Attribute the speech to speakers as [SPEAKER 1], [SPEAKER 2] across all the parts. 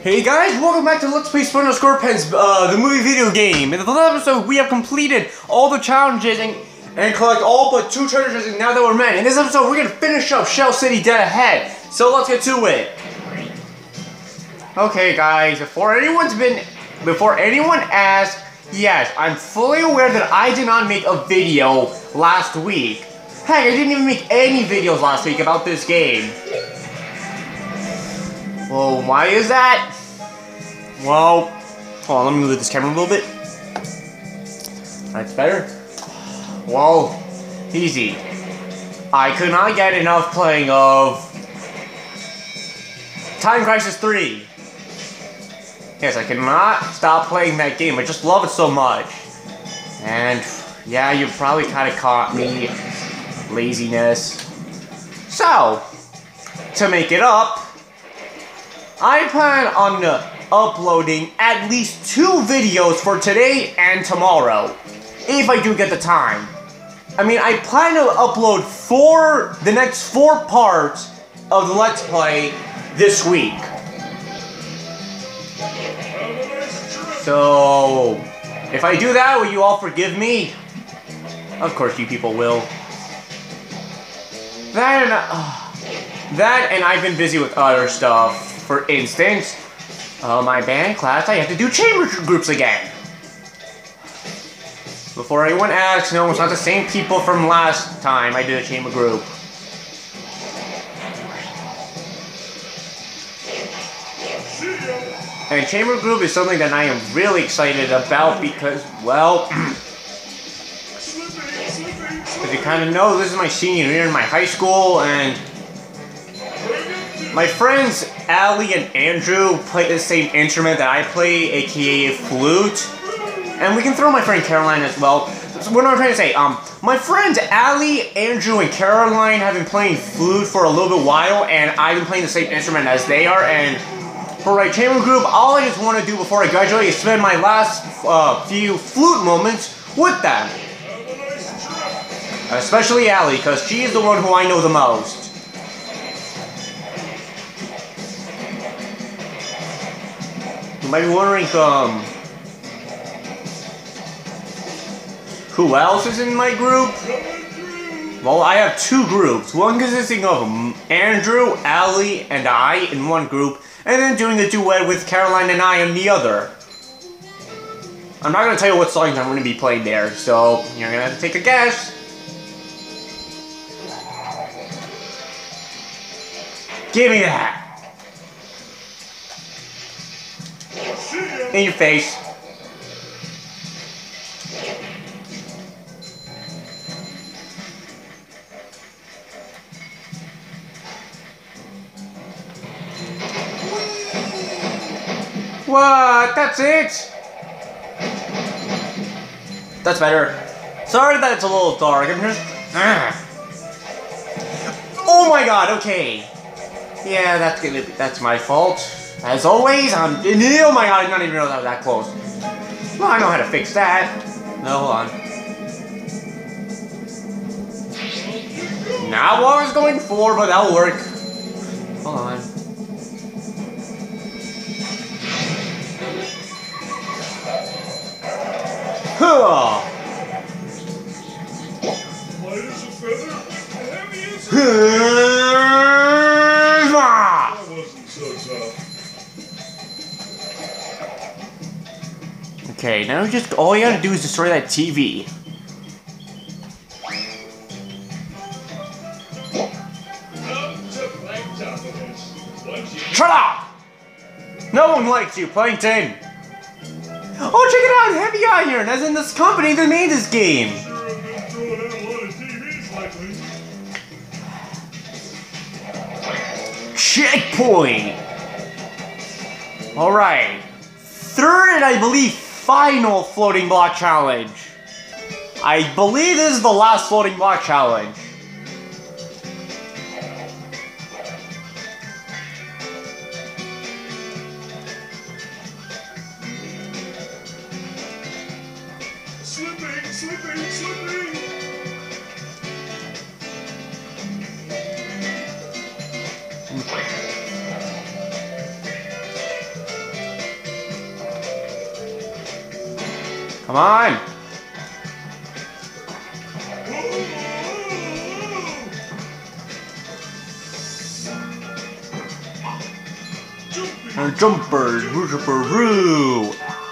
[SPEAKER 1] Hey guys, welcome back to Let's Play Squarepants, the movie video game. In the last episode, we have completed all the challenges and collect all but 2 treasures and now that we're men. In this episode, we're gonna finish up Shell City Dead Ahead. So let's get to it. Okay guys, before anyone asks, yes, I'm fully aware that I did not make a video last week. Heck, I didn't even make any videos last week about this game. Well, why is that? Well, hold on, let me move this camera a little bit. That's better. Well, easy. I could not get enough playing of Time Crisis 3. Yes, I cannot stop playing that game. I just love it so much. And yeah, you probably kind of caught me. Laziness. So, to make it up, I plan on uploading at least 2 videos for today and tomorrow, if I do get the time. I mean, I plan to upload the next 4 parts of the Let's Play this week. So, if I do that, will you all forgive me? Of course you people will. That and I've been busy with other stuff. For instance, my band class, I have to do chamber groups again. Before anyone asks, no, it's not the same people from last time I did a chamber group. And chamber group is something that I am really excited about because, well, as you kind of know, this is my senior year in my high school, and my friends Allie and Andrew play the same instrument that I play, aka flute. And we can throw my friend Caroline as well. So what am I trying to say? My friends Allie, Andrew, and Caroline have been playing flute for a little bit while, and I've been playing the same instrument as they are. And for my chamber group, all I just want to do before I graduate is spend my last few flute moments with them. Especially Allie, because she is the one who I know the most. You might be wondering, who else is in my group? Well, I have 2 groups. One consisting of Andrew, Allie, and I in one group, and then doing a duet with Caroline and I in the other. I'm not going to tell you what songs I'm going to be playing there, so you're going to have to take a guess. Give me that! In your face. What? That's it? That's better. Sorry that it's a little dark. I'm just... Oh my god, okay. Yeah, that's my fault. As always, oh my god, I didn't even know that was that close. Well, I know how to fix that. No, hold on. Not what I was going for, but that'll work. Hold on. Huh.
[SPEAKER 2] Light as a feather, heavy as a... That wasn't so tough.
[SPEAKER 1] Okay, now just all you gotta do is destroy that TV. Shut up! No one likes you, Plankton! Oh, check it out! Heavy Iron, as in this company that made this game!
[SPEAKER 2] Sure have been throwing out a lot of TVs lately.
[SPEAKER 1] Checkpoint! Alright. 3rd and I believe final floating block challenge. I believe this is the last floating block challenge.
[SPEAKER 2] Slipping, slipping, slipping!
[SPEAKER 1] Come on. Jumpers, woo.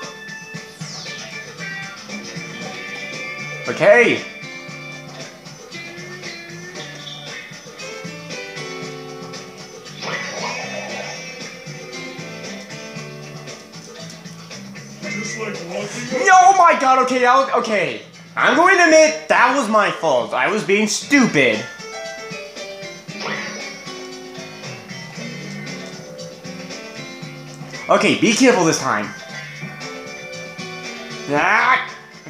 [SPEAKER 1] Okay.
[SPEAKER 2] Just like walking.
[SPEAKER 1] Oh my god, okay, okay. I'm going to admit that was my fault. I was being stupid. Okay, be careful this time. Ah.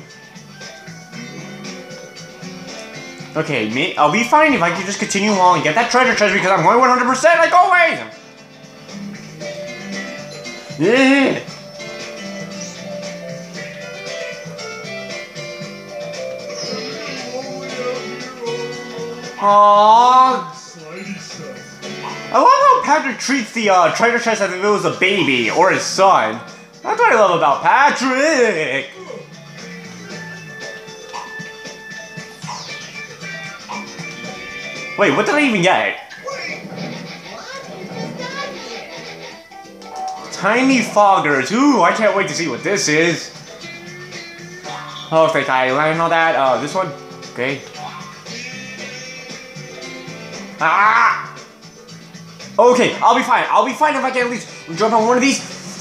[SPEAKER 1] Okay, I'll be fine if I can just continue on and get that treasure because I'm going 100% like always. Yeah. Aww. I love how Patrick treats the treasure chest as if it was a baby or his son. That's what I love about Patrick. Wait, what did I even get? Tiny foggers. Ooh, I can't wait to see what this is. Oh, think I land on that. This one. Okay. Ah! Okay, I'll be fine. I'll be fine if I can at least jump on one of these.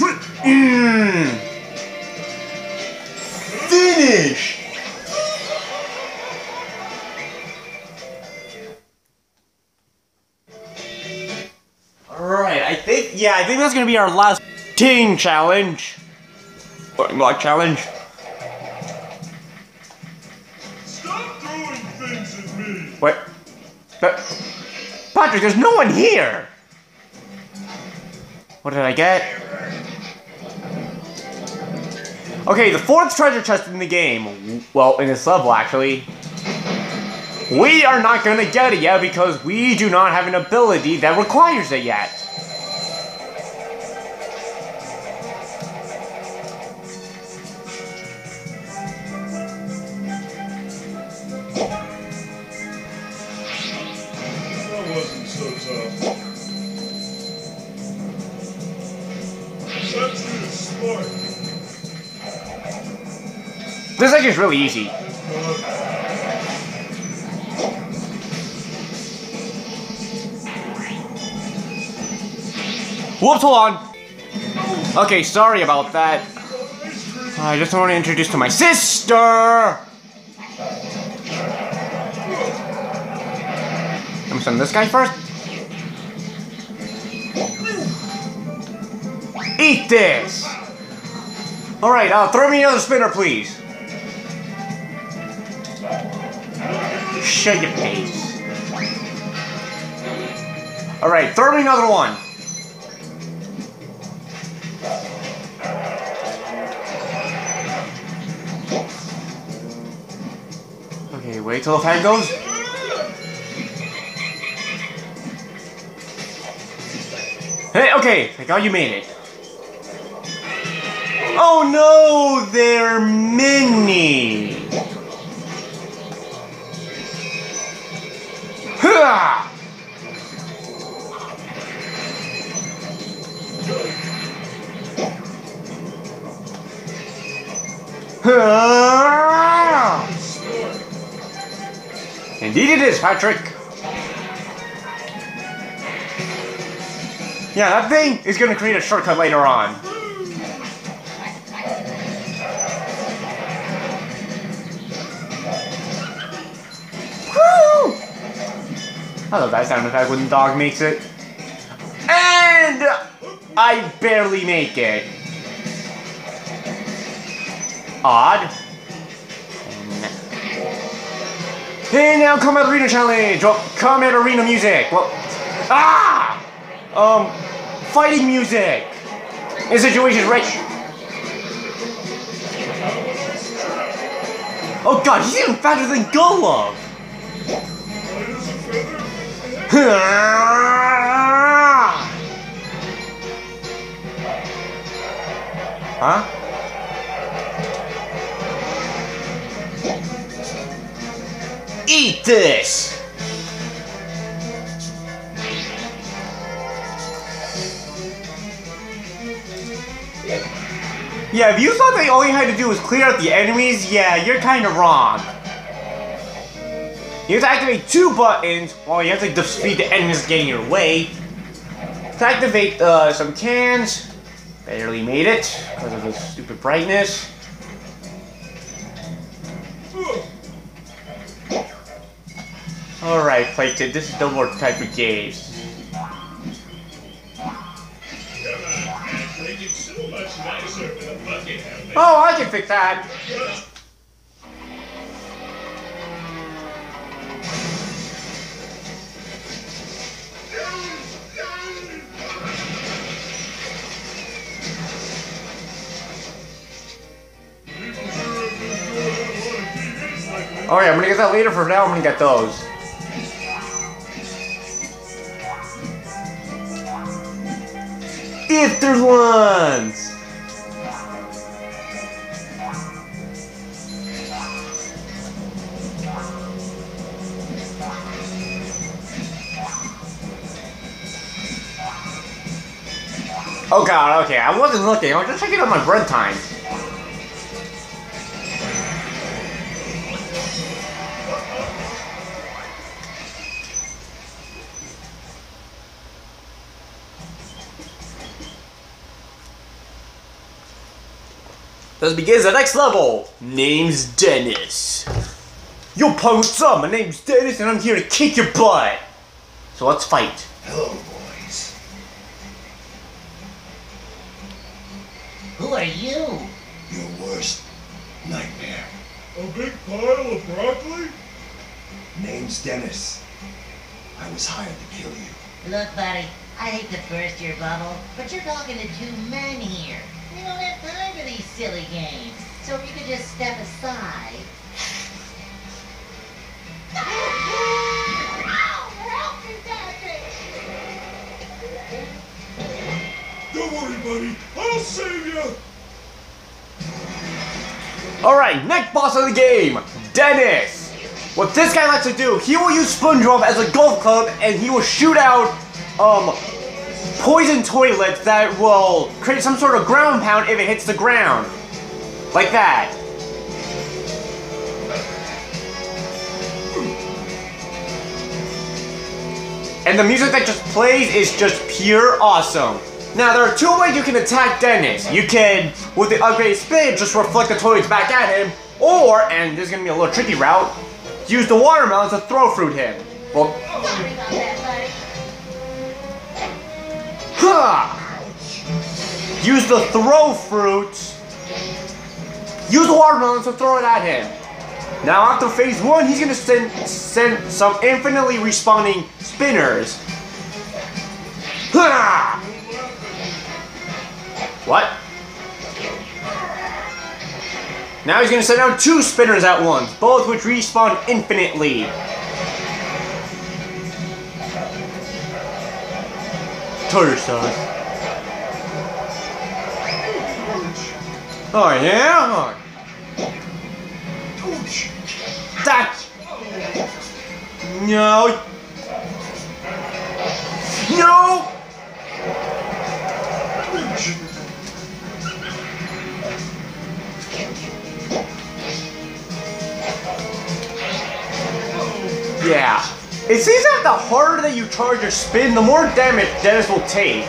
[SPEAKER 1] Finish! Alright, I think that's gonna be our last ting challenge. Block challenge.
[SPEAKER 2] Stop throwing things at me.
[SPEAKER 1] What? Patrick, there's no one here! What did I get? Okay, the 4th treasure chest in the game. Well, in this level, actually. We are not gonna get it yet because we do not have an ability that requires it yet.
[SPEAKER 2] That wasn't so tough. That's really smart.
[SPEAKER 1] This actually is really easy. Whoops, hold on. Okay, sorry about that. I just want to introduce to my sister. I'm gonna send this guy first. Eat this. All right, throw me another spinner, please. Shut your face. All right, throw me another one. Okay, wait till the fan goes. Hey, okay, thank God you made it. Oh no, they're mini. Ha! Indeed it is, Patrick. Yeah, that thing is gonna create a shortcut later on. Woo! I love that sound effect when the dog makes it. And I barely make it. Odd. Hey, now Combat Arena Challenge! Well, Combat Arena music! Well, fighting music! In situations right... Oh god, he's even faster than Golov! Huh? Eat this! Yeah, if you thought that all you had to do was clear out the enemies, yeah, you're kind of wrong. You have to activate 2 buttons, while you have to defeat the enemies getting in your way. To activate some cans, barely made it because of the stupid brightness. Alright, Plankton, this is no more time for games. Oh, I can fix that! Alright, I'm gonna get that later. For now, I'm gonna get those. If there's ones! Oh god, okay, I wasn't looking. I was just checking out my bread time. Thus begins the next level. Name's Dennis. Yo, punk, what's up? My name's Dennis and I'm here to kick your butt. So let's fight.
[SPEAKER 3] Hello, boys.
[SPEAKER 4] Who are you?
[SPEAKER 3] Your worst nightmare.
[SPEAKER 2] A big pile of broccoli?
[SPEAKER 3] Name's Dennis. I was hired to kill you.
[SPEAKER 4] Look, buddy, I hate to burst your bubble, but you're talking to 2 men here. We don't have time for these silly games. So if you could just step aside. Help me, Daddy!
[SPEAKER 2] Don't worry, buddy. I'll save you.
[SPEAKER 1] Alright, next boss of the game, Dennis. What this guy likes to do, he will use Spongebob as a golf club and he will shoot out, poison toilets that will create some sort of ground pound if it hits the ground. Like that. And the music that just plays is just pure awesome. Now, there are 2 ways you can attack Dennis. You can, with the upgraded spin, just reflect the toilets back at him, or, and this is going to be a little tricky route, use the watermelons to throw fruit him. Well,
[SPEAKER 4] Sorry about that, buddy.
[SPEAKER 1] ha! Use the throw fruits. Use the watermelons to throw it at him. Now, after phase 1, he's going to send some infinitely respawning spinners. Ha! What? Now he's gonna send out 2 spinners at once, both which respawn infinitely. Tartar sauce. Oh yeah? That. No. No. Yeah. It seems that the harder that you charge your spin, the more damage Dennis will take.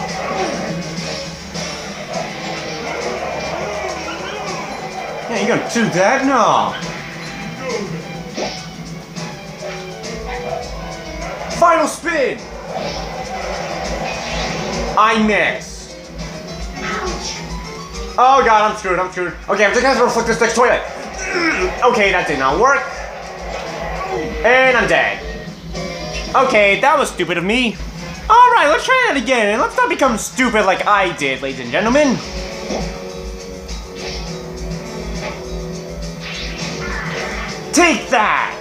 [SPEAKER 1] Yeah, you gonna do that? No. Final spin! I missed. Oh god, I'm screwed, I'm screwed. Okay, I'm just gonna reflect this next toilet. Okay, that did not work. And I'm dead. Okay, that was stupid of me. Alright, let's try that again, and let's not become stupid like I did, ladies and gentlemen. Take that!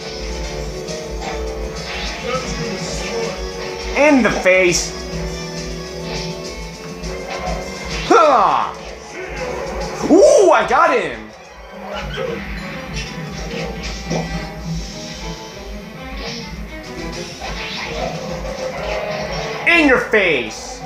[SPEAKER 1] In the face. Huh. Ooh, I got him! In your face!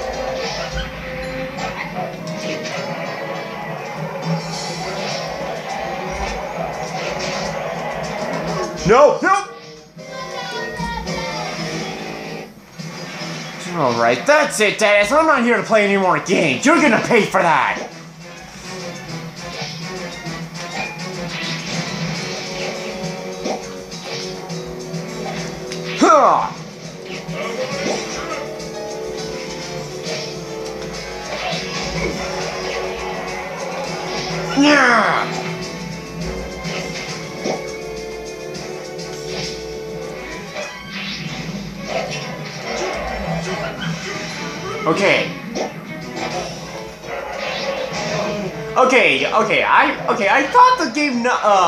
[SPEAKER 1] No, no! Alright, that's it, Dennis. I'm not here to play any more games. You're gonna pay for that! Huh! Yeah! Okay. I thought the game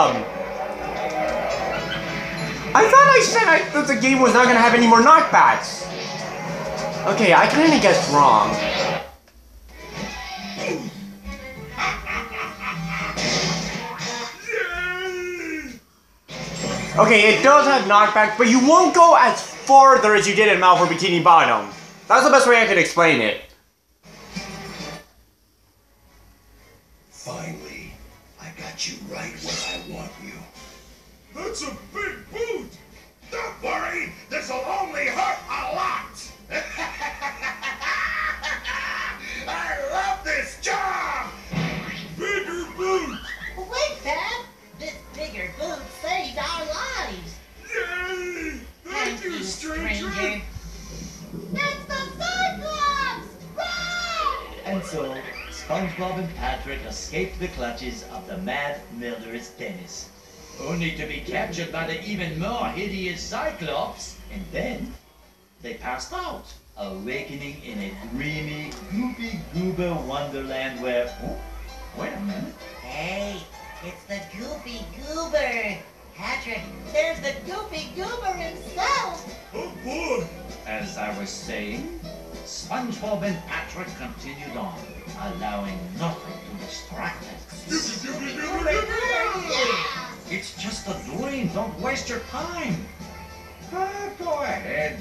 [SPEAKER 1] I thought I said that the game was not gonna have any more knockbacks. Okay, I kinda guessed wrong. Okay, it does have knockbacks, but you won't go as farther as you did in Malfour Bikini Bottom. That's the best way I could explain it.
[SPEAKER 3] Finally, I got you right where I want you.
[SPEAKER 2] That's a big boot!
[SPEAKER 3] Don't worry, this'll only hurt a lot. I love this job.
[SPEAKER 2] Bigger boot!
[SPEAKER 4] Wait, Pep! This bigger boot saved our lives!
[SPEAKER 2] Yay! Thank you, stranger!
[SPEAKER 4] That's the Cyclops! Run!
[SPEAKER 5] And so, SpongeBob and Patrick escaped the clutches of the mad, murderous Dennis, only to be captured by the even more hideous Cyclops, and then they passed out, awakening in a dreamy, goopy goober wonderland where... Oh, wait a minute.
[SPEAKER 4] Hey, it's the Goopy Goober! Patrick, there's the Goopy Goober himself!
[SPEAKER 2] Oh boy!
[SPEAKER 5] As I was saying, SpongeBob and Patrick continued on, allowing nothing to distract them. It's just a dream, don't waste your time. Go ahead.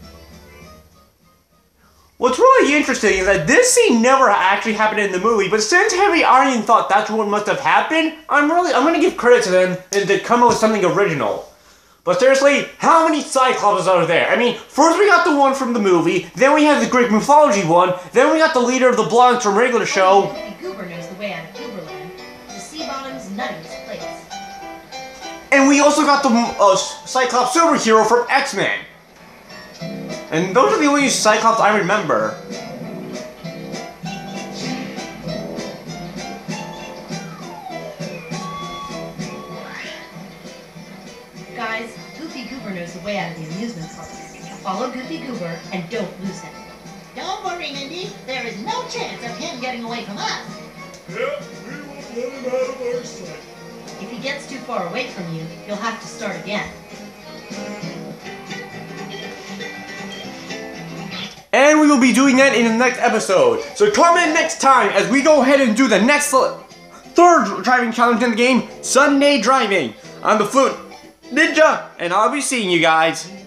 [SPEAKER 1] What's really interesting is that this scene never actually happened in the movie, but since Harry Aryan thought that's what must have happened, I'm gonna give credit to them and to come up with something original. But seriously, how many Cyclops are there? I mean, first we got the one from the movie, then we have the Greek mythology one, then we got the leader of the Blondes from regular show.
[SPEAKER 6] Only Goober knows the way out of Gooberland, the sea bottom's nuttiest place.
[SPEAKER 1] And we also got the Cyclops superhero from X-Men. And those are the only Cyclops I remember.
[SPEAKER 6] Guys, Goofy Goober knows the way out of the amusement park. Follow Goofy Goober and don't lose him.
[SPEAKER 4] Don't worry, Mindy. There is no chance of him getting away from us.
[SPEAKER 2] Yep, we won't let him out of our sight.
[SPEAKER 6] If he gets too far away from you, you'll have to start again.
[SPEAKER 1] And we will be doing that in the next episode. So comment next time as we go ahead and do the next third driving challenge in the game, Sunday Driving. I'm the Flute Ninja, and I'll be seeing you guys.